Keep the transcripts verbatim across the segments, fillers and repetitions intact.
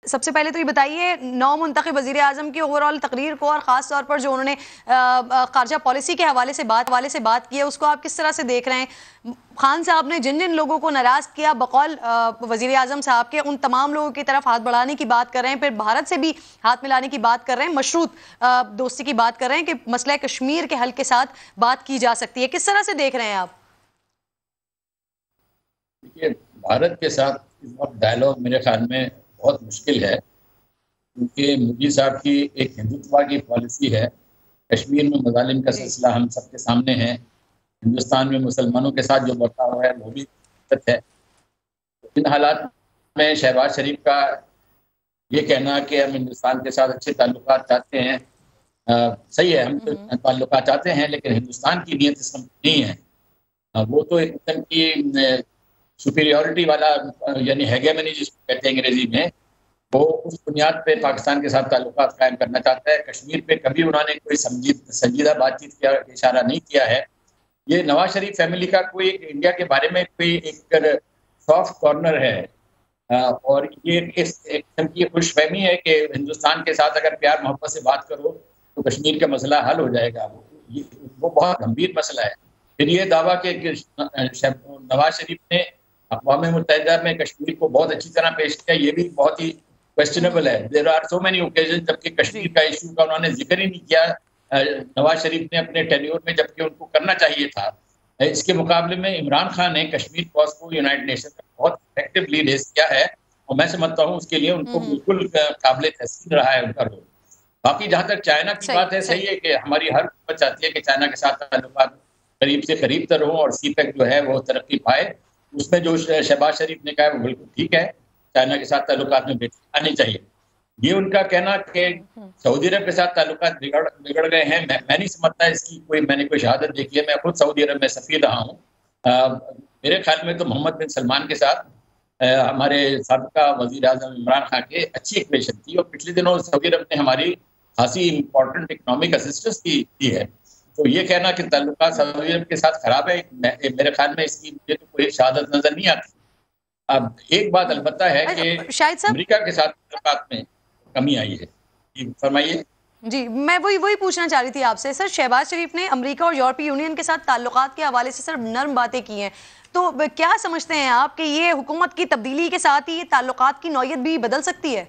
सबसे पहले तो ये बताइए, नौ मुंतखब वज़ीर आज़म की ओवरऑल तकरीर को और ख़ास तौर पर जो उन्होंने ख़ारजा पॉलिसी के हवाले से बात हवाले से बात की है, उसको आप किस तरह से देख रहे हैं? खान साहब ने जिन जिन लोगों को नाराज़ किया बकौल वज़ीर आज़म साहब के, उन तमाम लोगों की तरफ हाथ बढ़ाने की बात कर रहे हैं, फिर भारत से भी हाथ मिलाने की बात कर रहे हैं, मशरूत दोस्ती की बात कर रहे हैं कि मसला कश्मीर के हल के साथ बात की जा सकती है। किस तरह से देख रहे हैं आप? देखिए, भारत के साथ इस वक्त डायलॉग मेरे ख्याल में बहुत मुश्किल है, क्योंकि मोदी साहब की एक हिंदुत्व की पॉलिसी है। कश्मीर में मज़ालिम का सिलसिला हम सबके सामने है। हिंदुस्तान में मुसलमानों के साथ जो बर्ताव है वो भी गलत है। इन हालात में शहबाज शरीफ का ये कहना कि हम हिंदुस्तान के साथ अच्छे ताल्लुकात चाहते हैं, आ, सही है, हम तो ताल्लुकात चाहते हैं, लेकिन हिंदुस्तान की नीयत इसमें नहीं है। आ, वो तो एक किस्म की सुपीरियॉरिटी वाला यानी हेगेमनी जिसको कहते हैं अंग्रेजी में, वो उस बुनियाद पे पाकिस्तान के साथ ताल्लुकात कायम करना चाहता है। कश्मीर पे कभी उन्होंने कोई संजीदा बातचीत का इशारा नहीं किया है। ये नवाज शरीफ फैमिली का कोई एक इंडिया के बारे में कोई एक सॉफ्ट कॉर्नर है, और ये इस एक किस्म की खुशफहमी है कि हिंदुस्तान के साथ अगर प्यार मोहब्बत से बात करो तो कश्मीर का मसला हल हो जाएगा। वो ये वो बहुत गंभीर मसला है। फिर ये दावा कि नवाज शरीफ ने अक़वाम मुत्तहिदा में कश्मीर को बहुत अच्छी तरह पेश किया, ये भी बहुत ही क्वेश्चनेबल है। There are so many occasion जबकि कश्मीर का इशू का उन्होंने जिक्र ही नहीं किया नवाज शरीफ ने अपने टेन्योर में, जबकि उनको करना चाहिए था। इसके मुकाबले में इमरान खान ने कश्मीर कॉज को यूनाइटेड नेशन में बहुत इफेक्टिवली रेज किया है, और मैं समझता हूँ उसके लिए उनको बिल्कुल काबिल तहसीन रहा है उनका रोल। बाकी जहाँ तक चाइना की बात है, सही है कि हमारी हर हुकूमत चाहती है कि चाइना के साथ ताल्लुकात करीब से करीब तर हो और सी पैक जो है वो तरक्की पाए। उसमें जो शहबाज शरीफ ने कहा वो बिल्कुल ठीक है, चाइना के साथ ताल्लुकात में बेहतरी आनी चाहिए। ये उनका कहना कि सऊदी अरब के साथ ताल्लुकात बिगड़ बिगड़ गए हैं, मैं, मैं नहीं समझता इसकी कोई मैंने कोई शहादत देखी है। मैं खुद सऊदी अरब में सफ़ीर रहा हूँ। मेरे ख्याल में तो मोहम्मद बिन सलमान के साथ आ, हमारे साबिका वज़ीर आज़म इमरान खान के अच्छी इक्वेशन थी, और पिछले दिनों सऊदी अरब ने हमारी खासी इम्पोर्टेंट इकनॉमिक असिस्टेंस की दी है। तो ये कहना कि ताल्लुकात सऊदी अरब के साथ खराब है, मेरे ख्याल में इसकी मुझे तो कोई शहादत नजर नहीं आती। अब एक बात अलबत्ता है कि अमेरिका के साथ ताल्लुकात में कमी आई है। जी फरमाइए। जी, मैं वही वही पूछना चाह रही थी आपसे सर। शहबाज शरीफ ने अमेरिका और यूरोपीय यूनियन के साथ ताल्लुकात के हवाले से सिर्फ नर्म बातें की हैं, तो क्या समझते हैं आप कि ये हुकूमत की तब्दीली के साथ ही ये ताल्लुकात की नौयत भी बदल सकती है?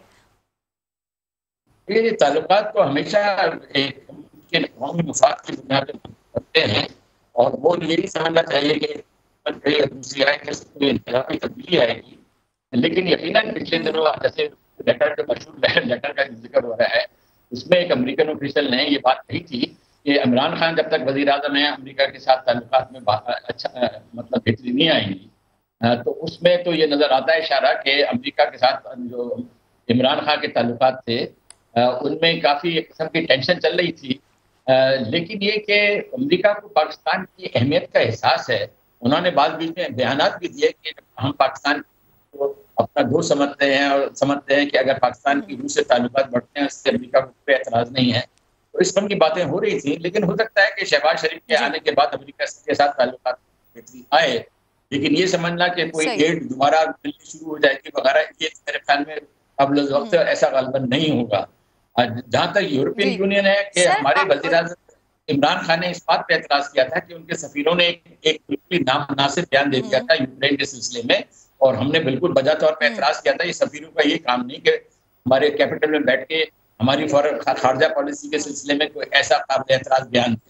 ये ताल्लुकात तो हमेशा एक कौमी मफाद की बुनियाद पर बनते हैं, और वो यही समझना चाहिए कि दूसरी आय के तब्दीली आएगी। लेकिन यकीनन पिछले दिनों जैसे लेटर जो मशहूर लेटर का जिक्र हो रहा है, उसमें एक अमेरिकन ऑफिशियल ने ये बात कही थी कि इमरान खान जब तक वज़ीर आज़म है अमेरिका के साथ ताल्लुकात में अच्छा मतलब बेहतरी नहीं आएंगी। तो उसमें तो ये नज़र आता है इशारा कि अमेरिका के साथ जो इमरान खान के ताल्लुकात थे उनमें काफ़ी एक किस्म की टेंशन चल रही थी। लेकिन ये कि अमेरिका को पाकिस्तान की अहमियत का एहसास है। उन्होंने बाद बीच में बयानात भी दिए कि हम पाकिस्तान को अपना दोस्त समझते हैं, और समझते हैं कि अगर पाकिस्तान की रूस से ताल्लुकात बढ़ते हैं उससे अमेरिका को कोई एतराज़ नहीं है। तो इस तरह की बातें हो रही थी, लेकिन हो सकता है कि शहबाज शरीफ के आने के बाद अमेरिका के साथ ताल्लुकात बेहतरी आए। लेकिन ये समझना कि कोई एड दोबारा मिलनी शुरू हो जाएगी वगैरह, ये मेरे ख्याल में अब वक्त ऐसा गालबन नहीं होगा। जहाँ तक यूरोपियन यूनियन है कि हमारे वज़ीर आज़म इमरान खान ने इस बात पे एतराज़ किया था कि उनके सफीरों ने एक एक बिल्कुल नामुनासिब बयान दे दिया था यूक्रेन के सिलसिले में, और हमने बिल्कुल बजा तौर पे एतराज़ किया था। ये सफीरों का ये काम नहीं कि हमारे कैपिटल में बैठ के हमारी फॉरेन खारजा पॉलिसी के सिलसिले में कोई ऐसा काबिल एतराज़ बयान दे।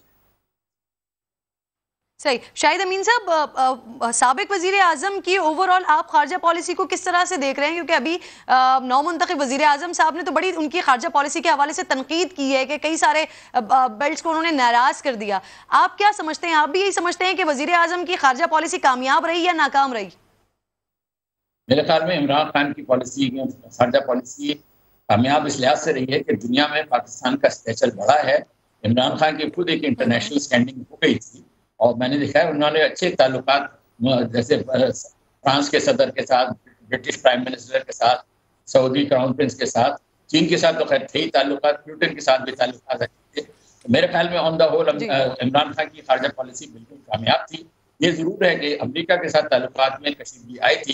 सही। शाहिद अमीन साहब, साबिक वज़ीर आज़म की ओवरऑल आप खारजा पॉलिसी को किस तरह से देख रहे हैं? क्योंकि अभी नौ मुंतखब वज़ीर आज़म साहब ने तो बड़ी उनकी खारजा पॉलिसी के हवाले से तनकीद की है कि कई सारे बेल्ट्स को उन्होंने नाराज़ कर दिया। आप क्या समझते हैं? आप भी यही समझते हैं कि वज़ीर आज़म की खारजा पॉलिसी कामयाब रही या नाकाम रही? मेरे ख्याल में इमरान खान की पॉलिसी खारजा पॉलिसी कामयाब इस लिहाज से रही है कि दुनिया में पाकिस्तान का स्टेचर बढ़ा है। इमरान खान की खुद एक इंटरनेशनल स्टैंडिंग हो गई थी, और मैंने देखा है उन्होंने अच्छे ताल्लुकात जैसे फ्रांस के सदर के साथ, ब्रिटिश प्राइम मिनिस्टर के साथ, सऊदी क्राउन प्रिंस के साथ, चीन के साथ तो खैर थे ही ताल्लुकात, ब्रिटेन के साथ भी ताल्लुकात अच्छे थे। तो मेरे ख्याल में on the whole Imran Khan की खारजा पॉलिसी बिल्कुल कामयाब थी। ये जरूर है कि अमेरिका के साथ ताल्लुकात में कशीदगी आई थी,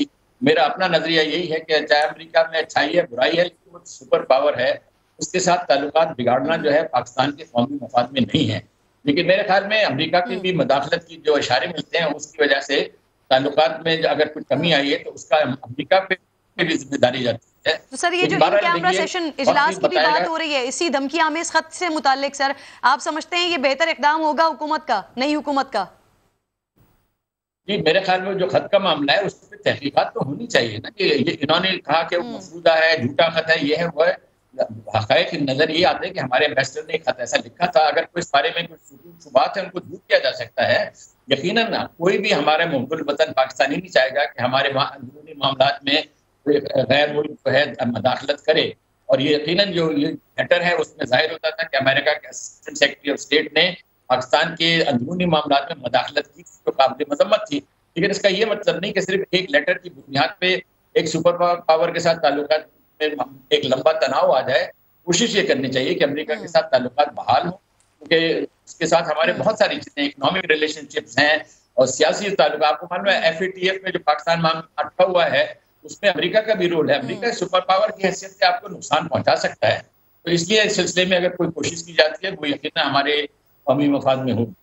मेरा अपना नजरिया यही है कि चाहे अमेरिका में अच्छाई है बुराई है, लेकिन वो सुपर पावर है, उसके साथ ताल्लुकात बिगाड़ना जो है पाकिस्तान के कौमी मफाद में नहीं है। लेकिन मेरे ख्याल में अमेरिका की भी मदाखलत की जो इशारे मिलते हैं उसकी वजह से ताल्लुकात में अगर कुछ कमी आई है तो उसका अमेरिका पे भी जिम्मेदारी जाती है। तो सर ये जो इन कैमरा सेशन इजलास की भी बात हो रही है इसी धमकी आमेज खत से मुतालिक, सर आप समझते हैं ये बेहतर इकदाम होगा हुकूमत का, नई हुकूमत का? जी, मेरे ख्याल में जो खत का मामला है उस पर तहकीकात तो होनी चाहिए ना, कि ये इन्होंने कहा कि वो मफरूदा है, झूठा खत है, ये है वो है। हक़ाइक़ नजर ये आते हैं कि हमारे एम्बेसडर ने खत ऐसा लिखा था। अगर कोई इस बारे में कुछ शुबात है उनको दूर किया जा सकता है। यकीनन ना कोई भी हमारे मुहब्बुल वतन पाकिस्तानी नहीं चाहेगा कि हमारे अंदरूनी मामलात में कोई गैर मुल्क जो है मदाखलत करे। और ये यकीनन जो ये लेटर है उसमें जाहिर होता था कि अमेरिका के असिस्टेंट सेक्रेटरी ऑफ स्टेट ने पाकिस्तान के अंदरूनी मामलात में मदाखलत की जो काबिल मजम्मत थी। लेकिन इसका ये मतलब नहीं कि सिर्फ एक लेटर की बुनियाद पे एक सुपर पावर के साथ ताल्लुकात में एक लंबा तनाव आ जाए। कोशिश ये करनी चाहिए कि अमेरिका के साथ ताल्लुकात बहाल हों, क्योंकि इसके साथ हमारे बहुत सारी चीजें इकोनॉमिक रिलेशनशिप्स हैं और सियासी ताल्लुक। आपको मालूम है एफ ए टी एफ में जो पाकिस्तान मामला अटका हुआ है उसमें अमेरिका का भी रोल है। अमेरिका सुपर पावर की हैसियत से आपको नुकसान पहुंचा सकता है। तो इसलिए इस सिलसिले में अगर कोई कोशिश की जाती है वो यकीनन हमारे कौमी मफाद में होगी।